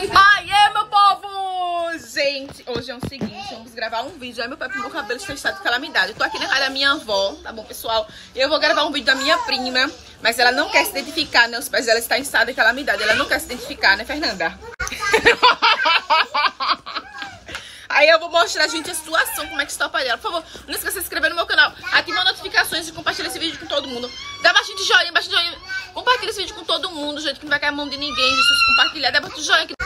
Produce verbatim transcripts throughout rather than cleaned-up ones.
Ai, é, meu povo! Gente, hoje é o seguinte, vamos gravar um vídeo. Aí meu pai, meu cabelo está em estado de calamidade. Eu tô aqui na casa da minha avó, tá bom, pessoal? Eu vou gravar um vídeo da minha prima, mas ela não quer se identificar, né? Os pés dela estão em estado de calamidade. Ela não quer se identificar, né, Fernanda? Aí eu vou mostrar, gente, a situação, como é que está o pai dela. Por favor, não esqueça de se inscrever no meu canal, ativa as notificações e compartilha esse vídeo com todo mundo. Dá bastante joinha, bastante joinha. Compartilha esse vídeo com todo mundo, gente, que não vai cair a mão de ninguém. Se você compartilhar, dá bastante joinha aqui.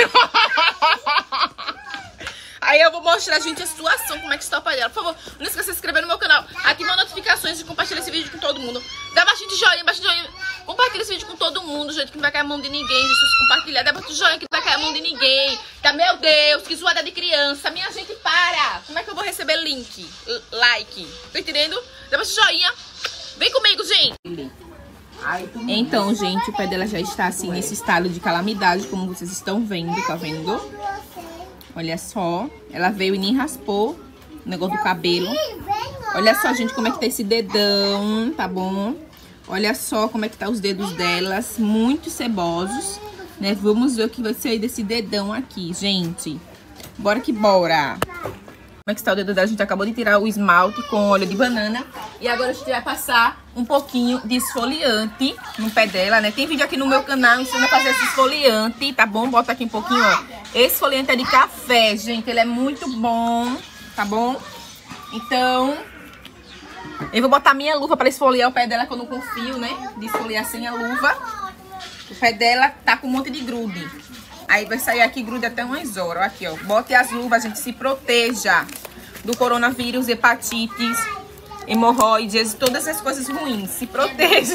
Aí eu vou mostrar, gente, a situação, como é que está o pai dela. Por favor, não esqueça de se inscrever no meu canal, ativa as notificações e compartilha esse vídeo com todo mundo. Dá bastante joinha, bastante joinha. Compartilha esse vídeo com todo mundo, gente, que não vai cair a mão de ninguém. Se você compartilhar, dá bastante joinha, que não vai cair a mão de ninguém. Tá, meu Deus, que zoada de criança. Minha gente, para. Como é que eu vou receber link? Like. Tá entendendo? Dá bastante joinha. Vem comigo, gente. Então, gente, o pé dela já está assim, nesse estado de calamidade, como vocês estão vendo, tá vendo? Olha só, ela veio e nem raspou o negócio do cabelo. Olha só, gente, como é que tá esse dedão, tá bom? Olha só como é que tá os dedos delas, muito cebosos, né? Vamos ver o que vai sair desse dedão aqui, gente. Bora que bora! Como é que está o dedo dela? A gente acabou de tirar o esmalte com óleo de banana. E agora a gente vai passar um pouquinho de esfoliante no pé dela, né? Tem vídeo aqui no meu canal ensinando a fazer esse esfoliante, tá bom? Bota aqui um pouquinho, ó. Esse esfoliante é de café, gente. Ele é muito bom, tá bom? Então, eu vou botar minha luva para esfoliar o pé dela, que eu não confio, né? De esfoliar sem a luva. O pé dela tá com um monte de grude. Aí vai sair aqui grude até umas horas. Aqui, ó. Bote as luvas, gente. Se proteja do coronavírus, hepatites, hemorroides, todas essas coisas ruins. Se proteja.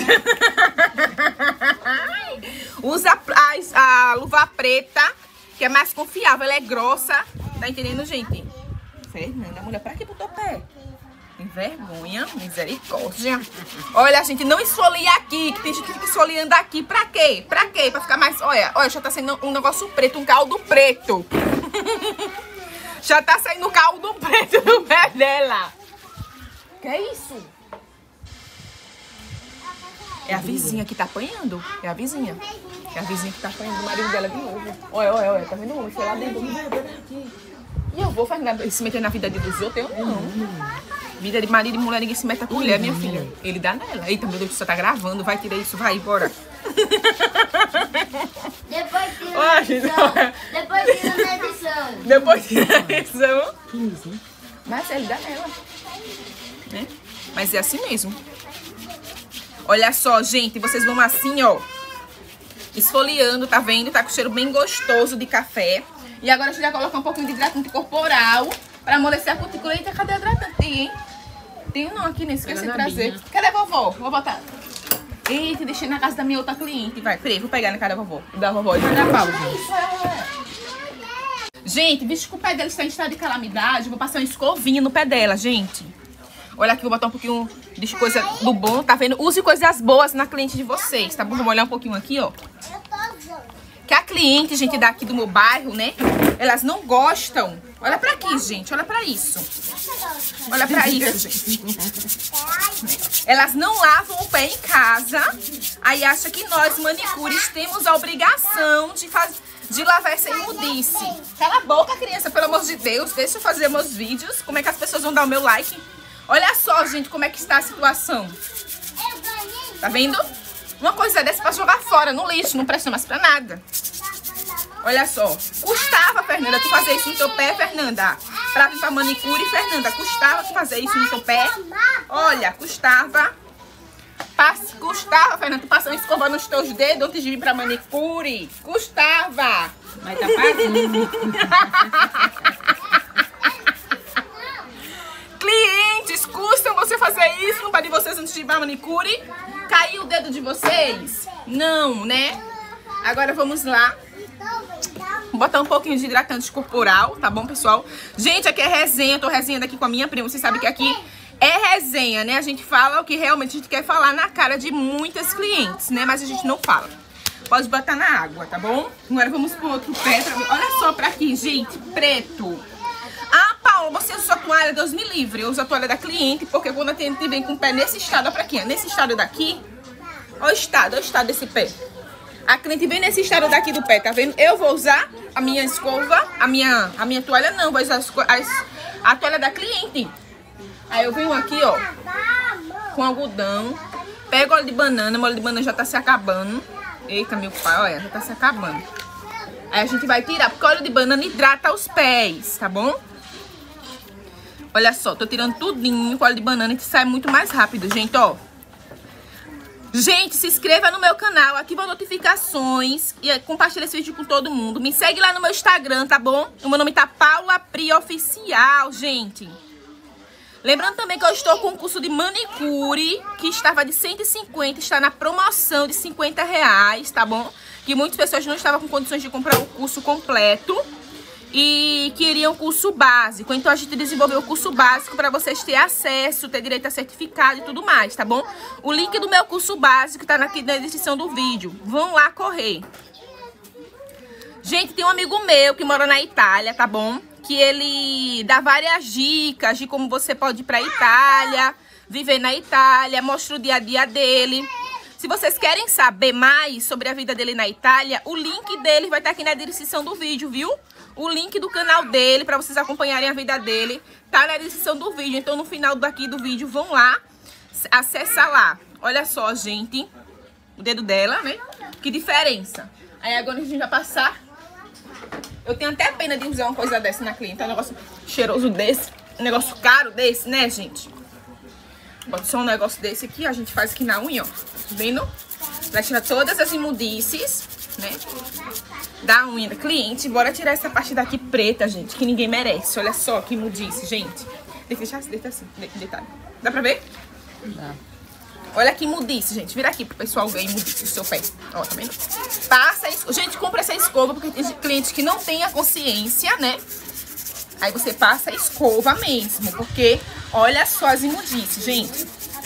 Usa a, a luva preta, que é mais confiável. Ela é grossa. Tá entendendo, gente? Fernanda, mulher, pra que botou o pé? Tem vergonha, misericórdia. Olha, gente, não esfolia aqui, que tem gente que fica esfoliando aqui. Pra quê? Pra quê? Pra ficar mais... Olha, olha, já tá saindo um negócio preto, um caldo preto. Já tá saindo caldo preto no pé dela. Que é isso? É a vizinha que tá apanhando. É a vizinha. É a vizinha que tá apanhando o marido dela de novo. Olha, olha, olha. Tá vendo o homem? Foi lá dentro. E eu vou fazer, se meter na vida dos outros? Eu não. Vida de marido e mulher, ninguém se mete a colher, minha filha. Ele dá nela. Eita, meu Deus, você tá gravando. Vai, tira isso, vai, bora. Depois tira na edição. Depois tira na edição. Depois tira na edição. Mas ele dá nela. Né? Mas é assim mesmo. Olha só, gente, vocês vão assim, ó. Esfoliando, tá vendo? Tá com cheiro bem gostoso de café. E agora a gente vai colocar um pouquinho de hidratante corporal pra amolecer a cutícula. Eita, cadê o hidratante? Tem, hein? Tem um não aqui, nem esqueci de trazer. Cadê a vovó? Vou botar. Eita, deixei na casa da minha outra cliente. Vai, peraí, vou pegar na casa da vovó. Da vovó e vai dar pausa. Gente, visto que o pé dela está em estado de calamidade, eu vou passar uma escovinha no pé dela, gente. Olha aqui, vou botar um pouquinho de coisa do bom, tá vendo? Use coisas boas na cliente de vocês, tá bom? Vamos olhar um pouquinho aqui, ó. Que a cliente, gente, daqui do meu bairro, né? Elas não gostam. Olha pra aqui, gente. Olha pra isso. Olha pra isso, gente. Elas não lavam o pé em casa. Aí acha que nós, manicures, temos a obrigação de, faz... de lavar essa imundice. Cala a boca, criança, pelo amor de Deus. Deixa eu fazer meus vídeos. Como é que as pessoas vão dar o meu like? Olha só, gente, como é que está a situação. Tá vendo? Uma coisa dessa pra jogar fora, no lixo, não presta mais pra nada. Olha só. Custava, Fernanda, tu fazer isso no teu pé, Fernanda? Pra vir pra manicure, Fernanda, custava tu fazer isso no teu pé? Olha, custava. Pass... Custava, Fernanda, tu passar uma escova nos teus dedos antes de vir pra manicure? Custava. Mas tá pagando. Clientes, custam você fazer isso no pé de vocês antes de ir pra manicure? Caiu o dedo de vocês? Não, né? Agora vamos lá. Vou botar um pouquinho de hidratante corporal, tá bom, pessoal? Gente, aqui é resenha, eu tô resenhando aqui com a minha prima. Vocês sabem que aqui é resenha, né? A gente fala o que realmente a gente quer falar na cara de muitas clientes, né? Mas a gente não fala. Pode botar na água, tá bom? Agora vamos pro outro pé. Pra... Olha só pra aqui, gente, preto. Ah, Paula, você usa a toalha, Deus me livre. Eu uso a toalha da cliente, porque quando a cliente vem com o pé nesse estado, olha pra aqui, ó, nesse estado daqui, olha o estado, olha o estado desse pé. A cliente vem nesse estado daqui do pé, tá vendo? Eu vou usar a minha escova, a minha, a minha toalha não, vou usar as, as, a toalha da cliente. Aí eu venho aqui, ó, com algodão, pego óleo de banana, o óleo de banana já tá se acabando. Eita, meu pai, olha, já tá se acabando. Aí a gente vai tirar, porque o óleo de banana hidrata os pés, tá bom? Olha só, tô tirando tudinho com óleo de banana que sai muito mais rápido, gente, ó. Gente, se inscreva no meu canal, ativa as notificações e compartilha esse vídeo com todo mundo. Me segue lá no meu Instagram, tá bom? O meu nome tá Paula Pri Oficial, gente. Lembrando também que eu estou com um curso de manicure, que estava de cento e cinquenta, está na promoção de cinquenta reais, tá bom? Que muitas pessoas não estavam com condições de comprar o curso completo e queriam curso básico. Então a gente desenvolveu o curso básico para vocês terem acesso, ter direito a certificado e tudo mais, tá bom? O link do meu curso básico tá aqui na descrição do vídeo. Vão lá correr. Gente, tem um amigo meu que mora na Itália, tá bom? Que ele dá várias dicas de como você pode ir pra Itália, viver na Itália, mostra o dia a dia dele. Se vocês querem saber mais sobre a vida dele na Itália, o link dele vai estar aqui na descrição do vídeo, viu? O link do canal dele, pra vocês acompanharem a vida dele, tá na descrição do vídeo. Então, no final daqui do vídeo, vão lá, acessa lá. Olha só, gente, o dedo dela, né? Que diferença. Aí agora a gente vai passar. Eu tenho até pena de usar uma coisa dessa na cliente. É um negócio cheiroso desse, um negócio caro desse, né, gente? Bota só um negócio desse aqui, a gente faz aqui na unha, ó. Tá vendo? Vai tirar todas as imundices, né? Da unha da cliente. Bora tirar essa parte daqui preta, gente, que ninguém merece. Olha só que imundice, gente. Deixa assim, deixa assim, detalhe. Dá pra ver? Dá. Olha que imundice, gente. Vira aqui pro pessoal ver imundice do seu pé. Ó, tá vendo? Passa a escova. Gente, compra essa escova, porque tem cliente que não tem a consciência, né? Aí você passa a escova mesmo, porque olha só as imundices, gente.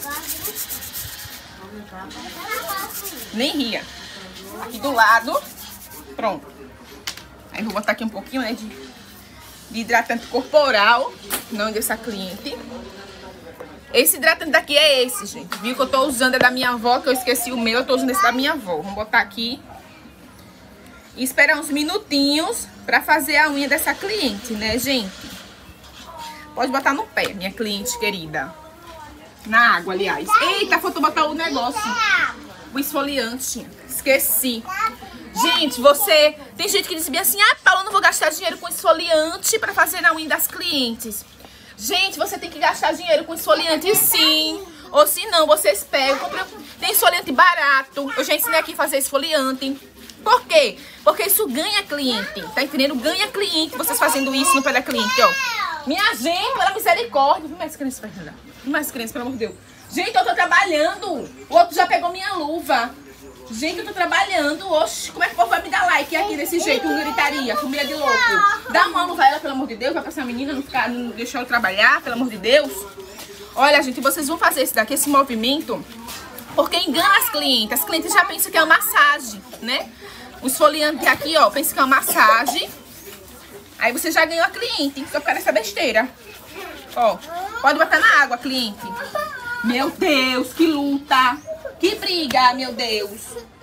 Nem ria. Aqui do lado. Pronto. Aí vou botar aqui um pouquinho, né, de, de hidratante corporal. Não dessa cliente. Esse hidratante daqui é esse, gente. Viu que eu tô usando é da minha avó, que eu esqueci o meu. Eu tô usando esse da minha avó. Vamos botar aqui. E esperar uns minutinhos pra fazer a unha dessa cliente, né, gente? Pode botar no pé, minha cliente querida. Na água, aliás. Eita, faltou botar o negócio. O esfoliante. Esqueci. Gente, você... Tem gente que diz bem assim, ah, Paula, eu não vou gastar dinheiro com esfoliante pra fazer a unha das clientes. Gente, você tem que gastar dinheiro com esfoliante sim. Ou se não, vocês pegam. Compram... Tem esfoliante barato. Eu já ensinei aqui a fazer esfoliante. Por quê? Porque isso ganha cliente. Tá entendendo? Ganha cliente vocês fazendo isso no pé da cliente, ó. Minha gente, pela misericórdia. Vem mais criança, Fernanda. Vem mais criança, pelo amor de Deus. Gente, eu tô trabalhando. O outro já pegou minha luva. Gente, eu tô trabalhando. Oxi, como é que o povo vai me dar like aqui desse jeito? Um gritaria, família de louco. Dá uma luva a ela, pelo amor de Deus. Vai pra essa menina não, ficar, não deixar eu trabalhar, pelo amor de Deus. Olha, gente, vocês vão fazer esse daqui, esse movimento, porque engana as clientes. As clientes já pensam que é uma massagem, né? O esfoliante aqui, ó, pensa que é uma massagem. Aí você já ganhou a cliente, só por causa dessa besteira. Ó, pode botar na água, cliente. Meu Deus, que luta. Que briga, meu Deus.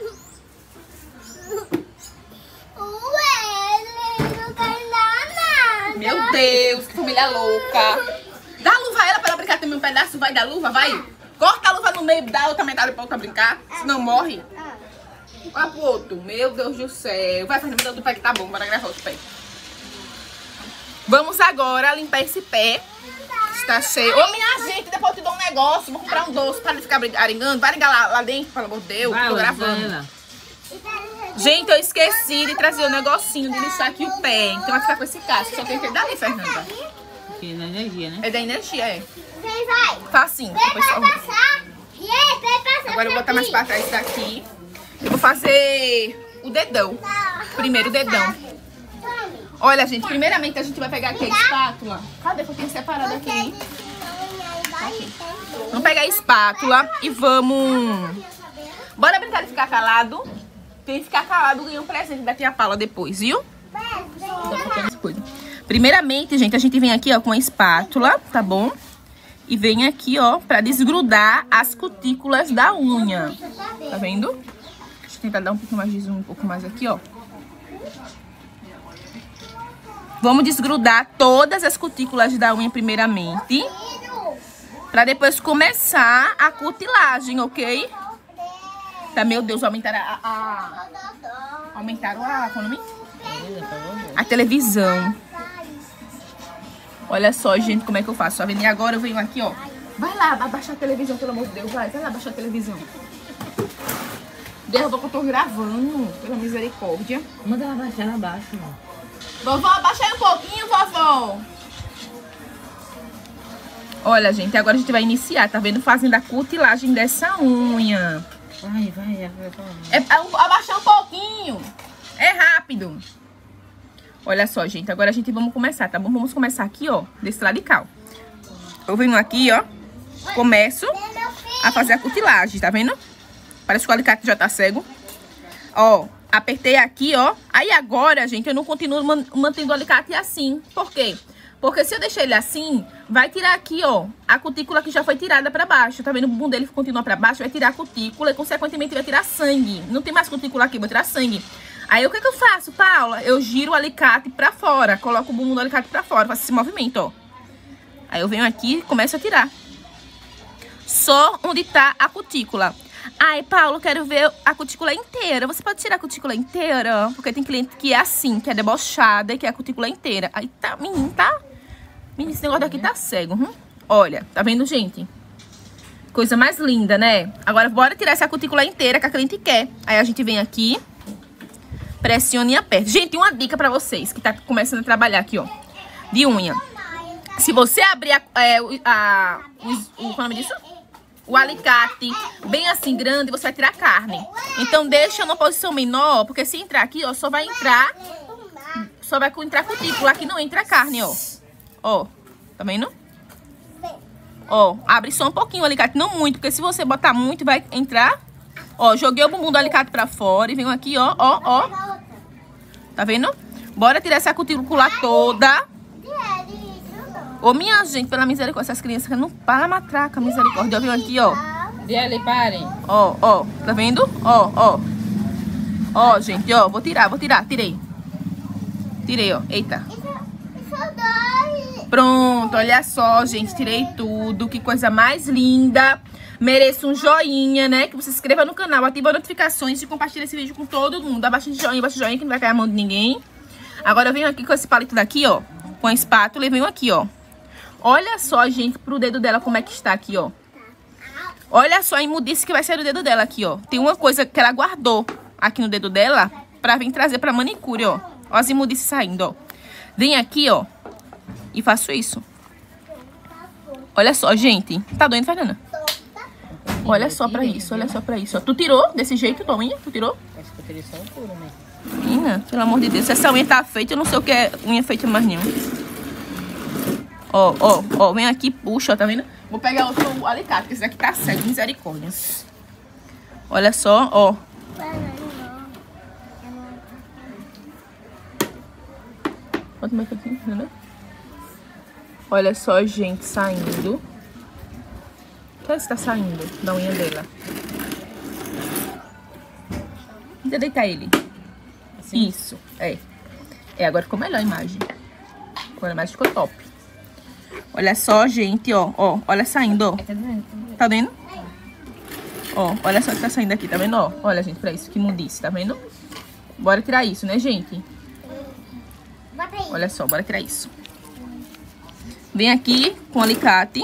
Meu Deus, que família louca. Dá a luva a ela pra ela brincar também um pedaço, vai da luva, vai. Corta a luva no meio, dá outra metade pra outra brincar, senão morre. Olha pro outro, meu Deus do céu. Vai, Fernanda, do pé que tá bom, bora gravar outro pé. Vamos agora limpar esse pé. Está cheio. Ô, minha gente, depois eu te dou um negócio. Vou comprar um doce para não ficar arengando. Vai ligar lá, lá dentro, pelo amor de Deus. Vai, tô gravando. Gente, eu esqueci de trazer o negocinho de lixar aqui o pé. Então vai ficar com esse casco. Só tem que ter dali, Fernanda. Porque é da energia, né? É da energia, é. Vem, vai. Facinho. Vem pra passar. E aí, vem passar. Agora eu vou botar mais pra trás daqui. Eu vou fazer o dedão. Primeiro o dedão. Olha, gente, primeiramente a gente vai pegar aqui a espátula. Cadê que eu tenho separado aqui? Aqui. Vamos pegar a espátula e vamos... Bora brincar de ficar calado. Quem ficar calado ganha um presente da tia Paula depois, viu? Primeiramente, gente, a gente vem aqui, ó, com a espátula, tá bom? E vem aqui, ó, pra desgrudar as cutículas da unha. Tá vendo? eu tentar dar um pouco mais de zoom, um pouco mais aqui, ó. Vamos desgrudar todas as cutículas da unha primeiramente. Pra depois começar a cutilagem, ok? Tá, meu Deus, aumentaram a... a... Aumentaram a... Qual é o nome? A televisão. Olha só, gente, como é que eu faço. Tá vendo? E agora eu venho aqui, ó. Vai lá, vai baixar a televisão, pelo amor de Deus. Vai, vai lá baixar a televisão. Derruba que eu tô gravando, pela misericórdia. Manda ela baixar, ela baixa, mano. Vovó, abaixa aí um pouquinho, vovó. Olha, gente, agora a gente vai iniciar, tá vendo? Fazendo a cutilagem dessa unha. Vai, vai, vai. É, abaixar um pouquinho. É rápido. Olha só, gente, agora a gente vamos começar, tá bom? Vamos começar aqui, ó, desse lado de cá. Eu venho aqui, ó, começo a fazer a cutilagem, tá vendo? Parece que o alicate já tá cego. Ó, apertei aqui, ó. Aí agora, gente, eu não continuo man mantendo o alicate assim. Por quê? Porque se eu deixar ele assim, vai tirar aqui, ó, a cutícula que já foi tirada pra baixo. Tá vendo? O bumbum dele continua pra baixo, vai tirar a cutícula e, consequentemente, vai tirar sangue. Não tem mais cutícula aqui, vou tirar sangue. Aí, o que que eu faço, Paula? Eu giro o alicate pra fora, coloco o bumbum do alicate pra fora, faço esse movimento, ó. Aí, eu venho aqui e começo a tirar. Só onde tá a cutícula. Ai, Paulo, quero ver a cutícula inteira. Você pode tirar a cutícula inteira? Porque tem cliente que é assim, que é debochada e que é a cutícula inteira. Aí tá, menino, tá? Menino, esse negócio daqui tá cego. Hum? Olha, tá vendo, gente? Coisa mais linda, né? Agora, bora tirar essa cutícula inteira que a cliente quer. Aí a gente vem aqui, pressiona e aperta. Gente, uma dica pra vocês que tá começando a trabalhar aqui, ó, de unha. Se você abrir a, é, a, o, o, qual é o nome disso? O alicate bem assim grande, você vai tirar a carne. Então deixa numa posição menor, porque se entrar aqui, ó, só vai entrar, só vai entrar cutícula, aqui não entra a carne, ó. Ó, tá vendo? Ó, abre só um pouquinho o alicate, não muito, porque se você botar muito vai entrar. Ó, joguei o bumbum do alicate pra fora e venho aqui, ó, ó, ó. Tá vendo? Bora tirar essa cutícula toda. Ô, minha gente, pela misericórdia, essas crianças não param a matraca, misericórdia. Eu venho aqui, ó. E ali, parem. Ó, ó, tá vendo? Ó, ó. Ó, gente, ó, vou tirar, vou tirar, tirei. Tirei, ó, eita. Pronto, olha só, gente, tirei tudo. Que coisa mais linda. Mereço um joinha, né? Que você se inscreva no canal, ativa as notificações e compartilha esse vídeo com todo mundo. Dá bastante joinha, bastante joinha, que não vai cair a mão de ninguém. Agora eu venho aqui com esse palito daqui, ó. Com a espátula e venho aqui, ó. Olha só, gente, pro dedo dela como é que está aqui, ó. Olha só a imundice que vai sair do dedo dela aqui, ó. Tem uma coisa que ela guardou aqui no dedo dela pra vir trazer pra manicure, ó. Ó as imundices saindo, ó. Vem aqui, ó, e faço isso. Olha só, gente. Tá doendo, Fernanda? Olha só pra isso, olha só pra isso, ó. Tu tirou desse jeito tua unha? Tu tirou? Acho que eu tirei só um puro, né? Menina, pelo amor de Deus. Se essa unha tá feita, eu não sei o que é unha feita mais nenhum. Ó, ó, ó, vem aqui, puxa, ó, tá vendo? Vou pegar outro alicate, que esse daqui tá cego, misericórdia. Olha só, ó. Bota mais aqui, entendeu? Olha só, gente, saindo. O que é que tá saindo da unha dela? Tenta deitar ele. Assim? Isso, é. É, agora ficou melhor a imagem. Agora a imagem ficou top. Olha só, gente, ó, ó, olha saindo, ó. Tá vendo? Ó, olha só que tá saindo aqui, tá vendo, ó? Olha, gente, pra isso, que imundice, tá vendo? Bora tirar isso, né, gente? Olha só, bora tirar isso. Vem aqui com o alicate.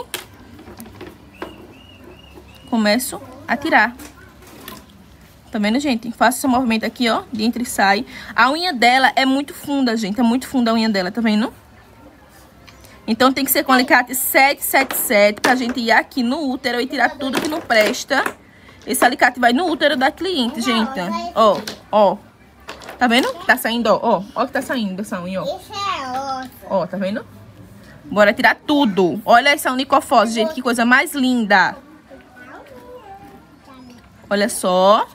Começo a tirar. Tá vendo, gente? Faço esse movimento aqui, ó, de entra e sai. A unha dela é muito funda, gente, é muito funda a unha dela, tá vendo? Então tem que ser com alicate sete sete sete pra gente ir aqui no útero e tirar tudo que não presta. Esse alicate vai no útero da cliente, gente. Ó, ó. Tá vendo? Tá saindo, ó. Ó, ó que tá saindo essa unha, ó. Ó, tá vendo? Bora tirar tudo. Olha essa unicofose, gente. Que coisa mais linda. Olha só.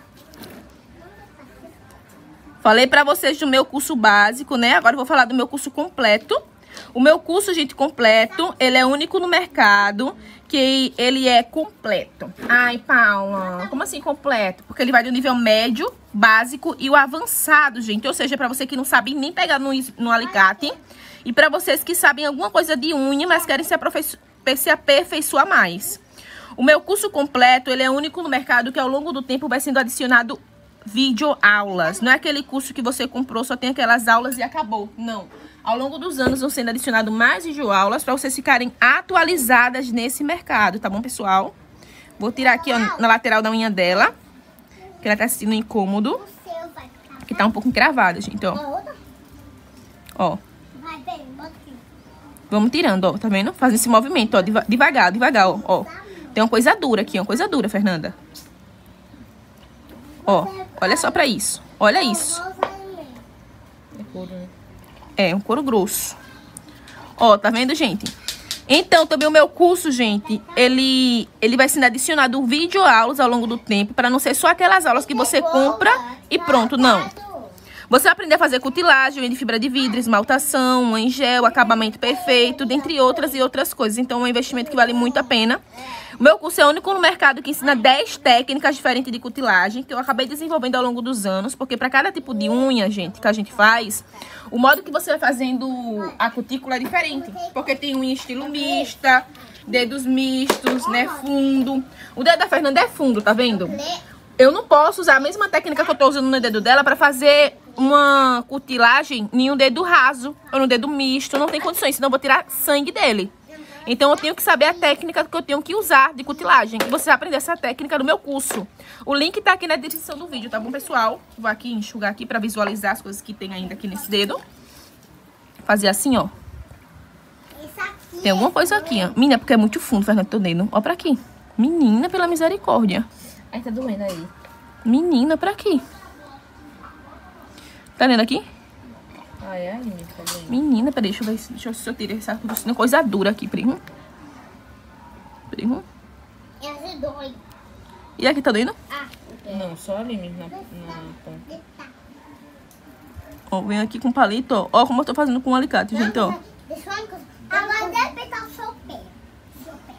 Falei pra vocês do meu curso básico, né? Agora eu vou falar do meu curso completo. O meu curso, gente, completo, ele é único no mercado, que ele é completo. Ai, Paula, como assim completo? Porque ele vai do nível médio básico e o avançado, gente. Ou seja, pra você que não sabe nem pegar no, no alicate. E pra vocês que sabem alguma coisa de unha, mas querem se, se aperfeiçoar mais. O meu curso completo, ele é único no mercado que ao longo do tempo vai sendo adicionado videoaulas. Não é aquele curso que você comprou, só tem aquelas aulas e acabou. Não. Ao longo dos anos vão sendo adicionadas mais videoaulas para vocês ficarem atualizadas nesse mercado, tá bom, pessoal? Vou tirar aqui, ó, na lateral da unha dela, que ela tá sentindo incômodo. Que tá um pouco encravada, gente, ó. Ó. Vamos tirando, ó, tá vendo? Fazendo esse movimento, ó, deva devagar, devagar, ó, ó. Tem uma coisa dura aqui, uma coisa dura, Fernanda. Ó, olha só pra isso. Olha isso. É couro, né? É, um couro grosso. Ó, tá vendo, gente? Então, também o meu curso, gente, ele, ele vai sendo adicionado videoaulas ao longo do tempo, para não ser só aquelas aulas que você compra e pronto, não. Você vai aprender a fazer cutilagem, unha de fibra de vidro, esmaltação, unha em gel, acabamento perfeito, dentre outras e outras coisas. Então, é um investimento que vale muito a pena. O meu curso é o único no mercado que ensina dez técnicas diferentes de cutilagem, que eu acabei desenvolvendo ao longo dos anos, porque para cada tipo de unha, gente, que a gente faz, o modo que você vai fazendo a cutícula é diferente. Porque tem unha estilo mista, dedos mistos, né, fundo. O dedo da Fernanda é fundo, tá vendo? Eu não posso usar a mesma técnica que eu tô usando no dedo dela para fazer uma cutilagem em um dedo raso ou no dedo misto. Não tem condições, senão eu vou tirar sangue dele. Então eu tenho que saber a técnica que eu tenho que usar de cutilagem. E você vai aprender essa técnica no meu curso. O link tá aqui na descrição do vídeo, tá bom, pessoal? Vou aqui enxugar aqui pra visualizar as coisas que tem ainda aqui nesse dedo. Fazer assim, ó. Tem alguma coisa aqui, ó. Menina, porque é muito fundo, Fernanda, teu dedo. Ó pra aqui. Menina, pela misericórdia. Ai, tá doendo aí. Menina, pra aqui. Tá vendo aqui? Ai, ai, menina, tá doendo. Menina, peraí, deixa eu ver se, deixa eu, se eu tirar essa coisa dura aqui, primo. Primo. Essa dói. E aqui tá doendo? Ah, Não, só ali mesmo na, na ponta. Ó, vem aqui com palito, ó. Ó como eu tô fazendo com o alicate, gente, ó. deixa eu ver. Agora deve apertar o seu pé. Seu pé.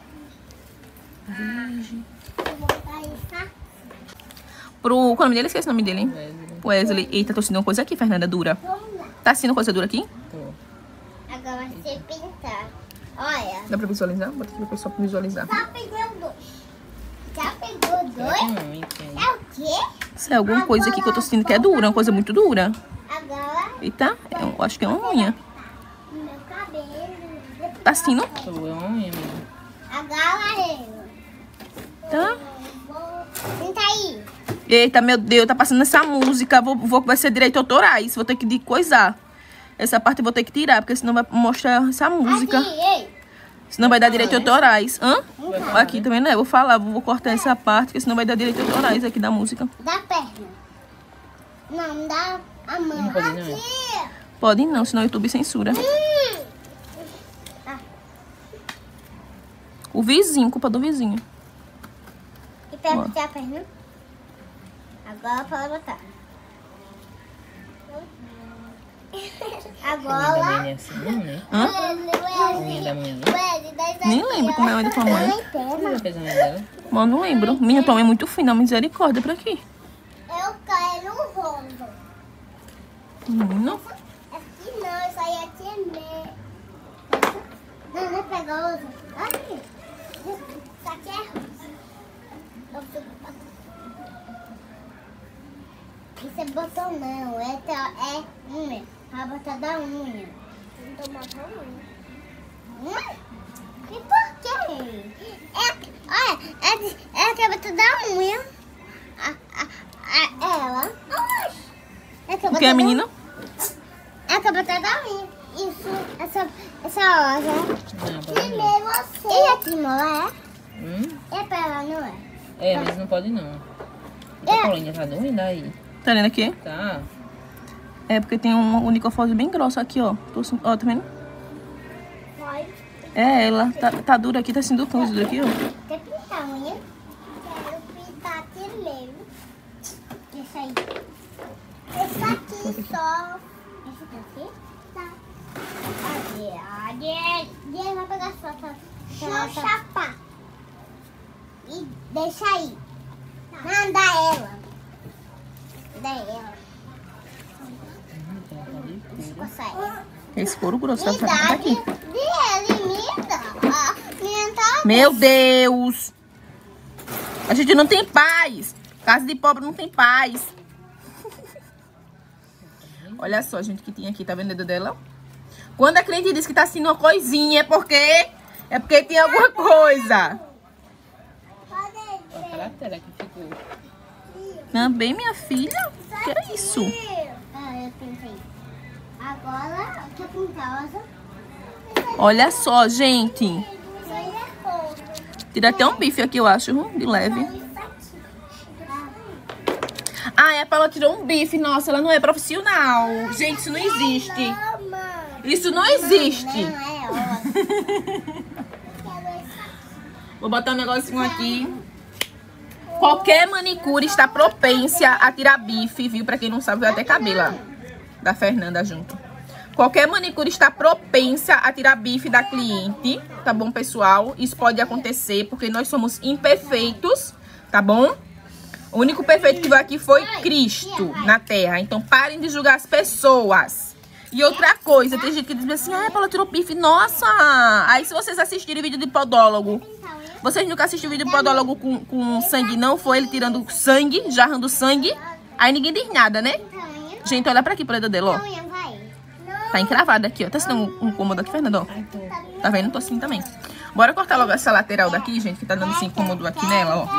Eu vou botar isso aqui. Pro... Qual é o nome dele? Esqueci o nome dele, hein? Wesley. Wesley. Eita, tô sentindo uma coisa aqui, Fernanda, dura. Vamos lá. Tá sentindo coisa dura aqui? Tô. Agora você pintar. Olha. Dá pra visualizar? Bota aqui pra pessoal visualizar. Já pegou dois. Já pegou dois? Não, entendo. É o quê? Isso é alguma coisa aqui que eu tô sentindo que é dura, uma coisa muito dura. Agora, Eita, eu acho que é uma unha. meu cabelo. Tá sentindo? Tô, é uma unha mesmo. Agora eu. Tá. Vou... Senta aí. Eita, meu Deus, tá passando essa música. Vou, vou, vai ser direito autorais. Vou ter que de coisar. Essa parte eu vou ter que tirar, porque senão vai mostrar essa música. Aqui, ei. Senão vai dar direito autorais. Hã? Então. Aqui também, né? Eu vou falar, vou cortar essa parte, porque senão vai dar direito autorais aqui da música. Dá a perna. Não, dá a mão. Não pode, não. Aqui. Pode não, senão o YouTube censura. Hum. Ah, O vizinho, culpa do vizinho. e pega a perna. Agora pode botar. A unha da Agora. mãe é assim, não, né? Hã? A unha da mãe, né? Nem lembro como é a unha da tua mãe. Você já fez a unha dela? Mas não lembro. Minha tua mãe é muito fina, misericórdia pra aqui. Eu quero um rondo. Menino. Aqui não, isso aí é temer. Não, não pega outra. Aqui. Isso aqui é rosa. Eu fico botando. Isso é botão não, é, é unha. Vai botar da unha. Não tô botando unha. Hum? E por quê? É, olha, é, é que eu botar da unha. A, a, a, ela. É que eu O que é, botar da- menino? É que eu botar da unha. Isso, essa, essa rosa. Não, pode não. Primeiro você. E aqui não é? Hum? É pra ela, não é? É, mas não pode não. A colinha tá doendo aí. Tá vendo aqui? Tá. É porque tem um unicofólio bem grosso aqui, ó. Tô sen- Ó, tá vendo? Pode. É ela. Tá, tá dura aqui, tá sendo coisa daqui, ó. Quer pintar a unha? Quero pintar primeiro. Esse aí. Esse aqui só. Esse daqui? Tá. Aqui, aqui. E aí vai pegar só essa. Só chapar. E deixa aí. Manda ela. Esse couro grosso tá Tá aqui. tá Meu Deus! A gente não tem paz. Casa de pobre não tem paz. Olha só, gente, que tem aqui. Tá vendo o dedo dela? Quando a cliente diz que tá assistindo uma coisinha, é porque... É porque tem alguma coisa. Olha a cratera que ficou. Também, minha filha? Que é isso? Ah, eu pintei. Agora, que pintosa. Olha só, gente. Tira até um bife aqui, eu acho, de leve. Ah, a Paula tirou um bife. Nossa, ela não é profissional. Gente, isso não existe. Isso não existe. Vou botar um negocinho aqui. Qualquer manicure está propensa a tirar bife, viu? Pra quem não sabe, vai até cabelo da Fernanda junto. Qualquer manicure está propensa a tirar bife da cliente, tá bom, pessoal? Isso pode acontecer porque nós somos imperfeitos, tá bom? O único perfeito que veio aqui foi Cristo na Terra. Então parem de julgar as pessoas. E outra coisa, tem gente que diz assim, ah, Paula tirou bife, nossa! Aí se vocês assistirem o vídeo de podólogo, vocês nunca assistiram o vídeo de podólogo com, com sangue, não? Foi ele tirando sangue, jarrando sangue. Aí ninguém diz nada, né? Gente, olha pra aqui, pro dedo dela, ó. Tá encravada aqui, ó. Tá sendo um, um cômodo aqui, Fernando, ó. Tá vendo? Tô assim também. Bora cortar logo essa lateral daqui, gente, que tá dando esse incômodo aqui nela, ó.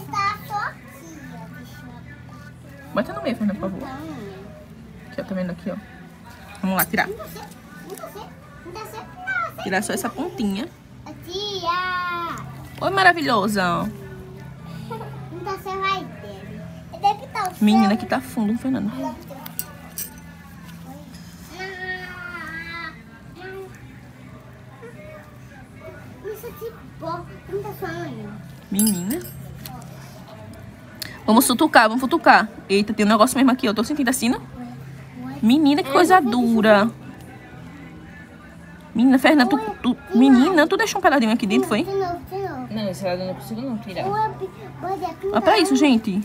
Bota no meio, Fernando, por favor. Aqui, ó. Tá vendo aqui, ó. Vamos lá, tirar. Tirar só essa pontinha. Oi, maravilhosa. Menina, que tá fundo, Fernando. Menina. Vamos futucar, vamos futucar. Eita, tem um negócio mesmo aqui, ó. Tô sentindo assim, não? Menina, que coisa dura. Menina, Fernanda, tu, tu... Menina, tu deixou um pedacinho aqui dentro, foi? Não, esse lado eu não consigo não tirar. Olha pra isso, gente.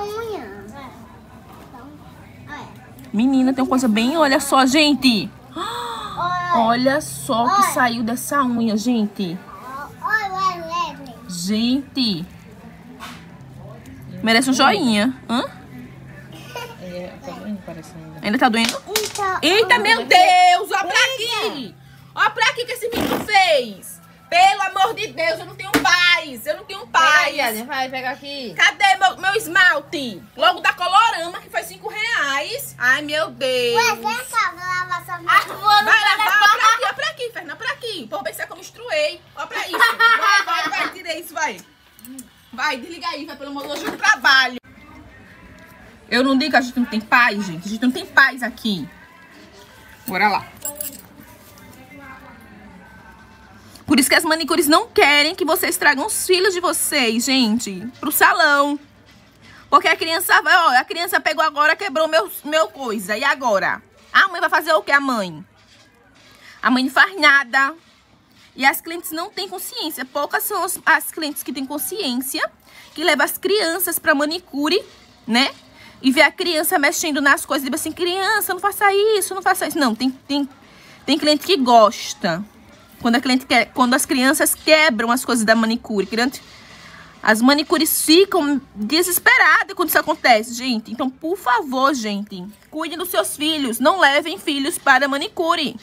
Menina, tem uma coisa bem... Olha só, gente. Olha só o que saiu dessa unha, gente. Gente. Merece um joinha. Hã? É, tá doendo, parece ainda. Ainda tá doendo? Eita, meu Deus! Olha pra aqui! Olha pra aqui que esse menino fez! Pelo amor de Deus, eu não tenho paz! Eu não tenho paz! Vai, vai pegar aqui. Cadê meu, meu esmalte? Logo da Colorama, que foi cinco reais. Ai, meu Deus! Ué, vem cá, vou lavar sua mão. Vai lavar, olha pra aqui, olha pra aqui, Fernanda, pra aqui. O povo pensa que eu menstruei. Olha pra isso. Vai, vai, vai, tira isso, vai. Vai, desliga aí, vai, pelo amor de Deus, eu trabalho. Eu não digo que a gente não tem paz, gente. A gente não tem paz aqui. Bora lá. Por isso que as manicures não querem que vocês tragam os filhos de vocês, gente, pro salão. Porque a criança vai, ó, a criança pegou agora, quebrou meu, meu coisa. E agora? A mãe vai fazer o que, a mãe? A mãe não faz nada. E as clientes não têm consciência. Poucas são as, as clientes que têm consciência, que levam as crianças pra manicure, né? E vê a criança mexendo nas coisas e diz assim, criança, não faça isso, não faça isso. Não, tem, tem, tem cliente que gosta. Quando, a cliente quer, quando as crianças quebram as coisas da manicure. Cliente, as manicures ficam desesperadas quando isso acontece, gente. Então, por favor, gente, cuidem dos seus filhos. Não levem filhos para a manicure.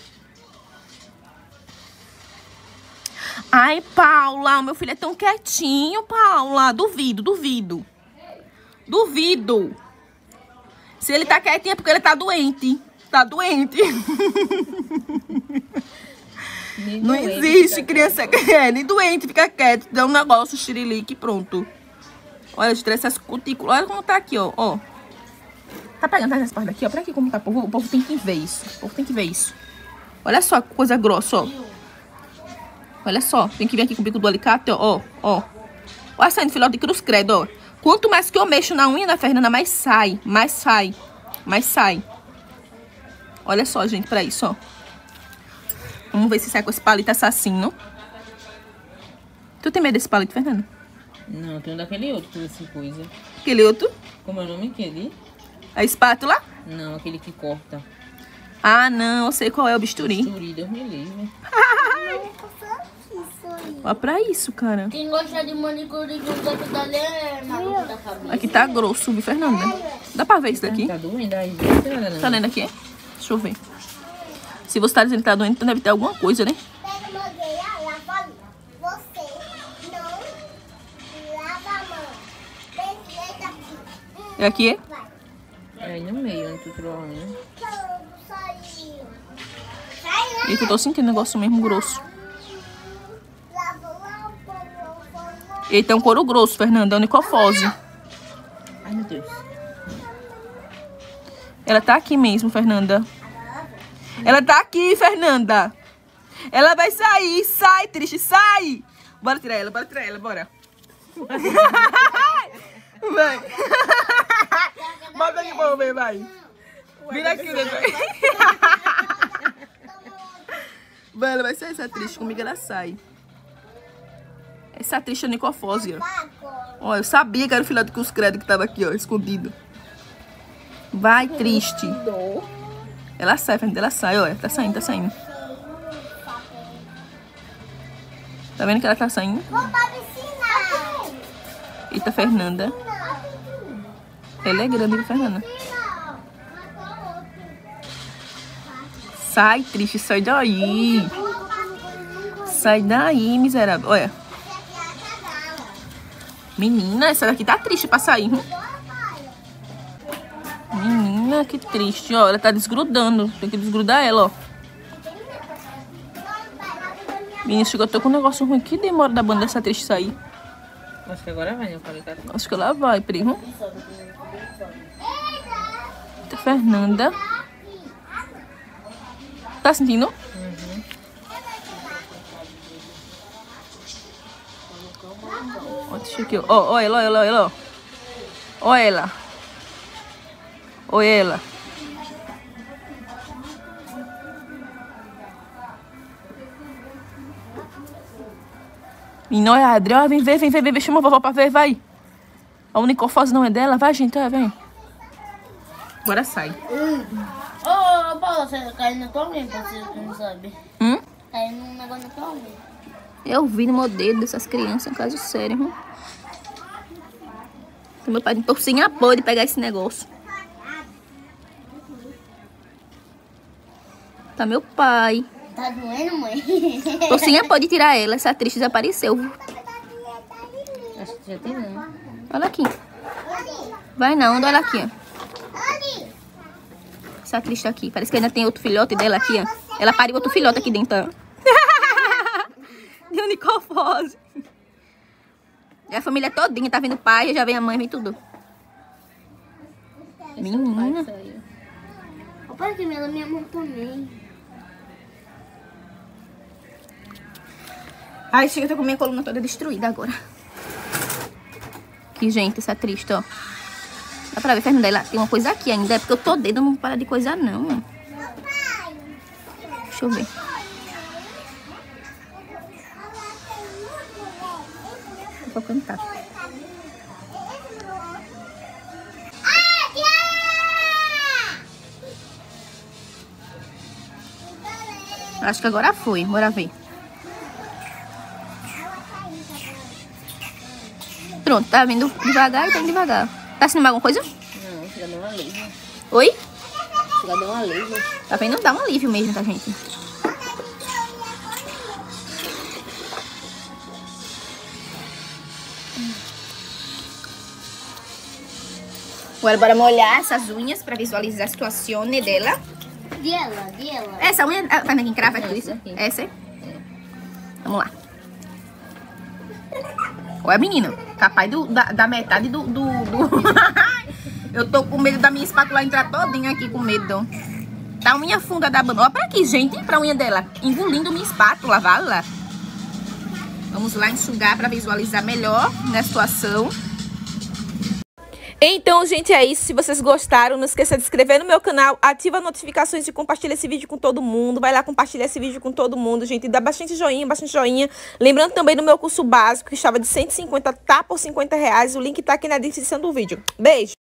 Ai, Paula, o meu filho é tão quietinho, Paula. Duvido, duvido. Duvido. Se ele tá quietinho é porque ele tá doente. Tá doente. Nem Não doente, existe fica criança que é, nem doente, fica quieto. Dá um negócio, xirilique, pronto. Olha, eu tirei essas cutículas. Olha como tá aqui, ó. ó. Tá pegando essa parte daqui, ó. Pra aqui como tá, povo. O povo tem que ver isso. O povo tem que ver isso. Olha só que coisa grossa, ó. Olha só. Tem que vir aqui com o bico do alicate, ó. Ó, ó. Olha saindo filhote de cruz credo, ó. Quanto mais que eu mexo na unha da Fernanda, mais sai. Mais sai. Mais sai. Olha só, gente, pra isso, ó. Vamos ver se sai com esse palito assassino. Tu tem medo desse palito, Fernanda? Não, tem um daquele outro, que essa coisa. Aquele outro? Como é o nome aquele? A espátula? Não, aquele que corta. Ah, não. Eu sei qual é o bisturi. Bisturi, Deus me livre. Olha pra isso, cara. Quem gosta de manicure que usa aqui dali é maluco da cabeça. Aqui tá grosso, viu, Fernanda? Dá pra ver isso daqui? Tá doendo aí? Não, não. Tá lendo aqui? Deixa eu ver. Se você tá dizendo que tá doendo, então deve ter alguma coisa, né? Pega a mangueira, lava você não lava a mão. Deita aqui. É aqui? Vai. É aí no meio, onde tu trouxe, né? Saiu. Sai lá. Eita, eu tô sentindo um negócio mesmo grosso. Lava lá, lava. Eita, é um couro grosso, Fernanda. É onicofose. Ai, meu Deus. Ela tá aqui mesmo, Fernanda. Ela tá aqui, Fernanda. Ela vai sair. Sai, triste, sai. Bora tirar ela, bora tirar ela, bora. Vai. Bota aqui pra eu ver, vai. Vira aqui, dentro. Vai, ela vai sair, essa triste. Comigo ela sai. Essa triste é onicofose, ó. Ó, eu sabia que era o filhote com os créditos que tava aqui, ó, escondido. Vai, triste. Ela sai, Fernanda, ela sai, olha. Tá saindo, tá saindo. Tá vendo que ela tá saindo? Vou pra piscina. Eita, Fernanda. Ela é grande, viu, Fernanda? Sai, triste, sai daí. Sai daí, miserável. Olha. Menina, essa daqui tá triste pra sair. Hum? Menina, que triste, ó. Ela tá desgrudando. Tem que desgrudar ela, ó. Menina, chegou, eu tô com um negócio ruim. Que demora da banda dessa triste sair? Acho que agora vai, né? Eu falei que Acho que ela vai, primo. Eita, Fernanda. Tá sentindo? Uhum. Ó, deixa aqui, ó. Ó ela, ó ela, ó ela, ó. Ó ela. Ó ela. Menina, olha a Adri, ó, vem ver, vem ver, vem ver, chama a vovó pra ver, vai. A unicofose não é dela, vai, gente, ó, vem. Agora sai. Ô, ô, Paula, você caiu na tua mãe, você não sabe. Hum? Caiu num negócio na tua mãe. Eu vi no meu dedo dessas crianças, um caso sério, hum? Meu pai tem torcinha boa de pegar esse negócio. Tá meu pai. Tá doendo, mãe? Torcinha pode tirar ela, essa atriz desapareceu. Acho que já tem não. Olha aqui. Vai não, olha aqui, ó. Essa atriz tá aqui. Parece que ainda tem outro filhote dela aqui, ó. Ela pariu outro filhote aqui dentro, ó. De unicofose. E a família todinha tá vindo o pai, já vem a mãe, vem tudo. Menina. Papai, que minha minha mão também. Ai, chega, eu tô com minha coluna toda destruída agora. Que gente, essa triste, ó. Dá pra ver, Fernanda, ela tem uma coisa aqui ainda. É porque eu tô dedo, não para de coisar, não. Deixa eu ver. Vou cantar. Acho que agora foi, bora ver. Pronto, tá vindo devagar e tá indo devagar. Tá sentindo alguma coisa? Não, já deu um alívio. Oi? Já deu um alívio. Tá vendo? Dá um alívio mesmo, tá, gente? Agora bora molhar essas unhas pra visualizar a situação dela. Dela, dela. Essa unha, ah, tá aqui, crava tudo isso? Essa aqui. Essa é? Vamos lá. Olha, menino, capaz do, da, da metade do... do, do... Eu tô com medo da minha espátula entrar todinha aqui com medo. Tá a unha funda da banda. Olha pra aqui, gente, pra unha dela. Engolindo minha espátula, vai lá. Vamos lá enxugar pra visualizar melhor na situação. Então, gente, é isso. Se vocês gostaram, não esqueça de se inscrever no meu canal, ativa as notificações e compartilha esse vídeo com todo mundo. Vai lá compartilhar esse vídeo com todo mundo, gente. Dá bastante joinha, bastante joinha. Lembrando também do meu curso básico, que estava de cento e cinquenta, tá por cinquenta reais. O link tá aqui na descrição do vídeo. Beijo!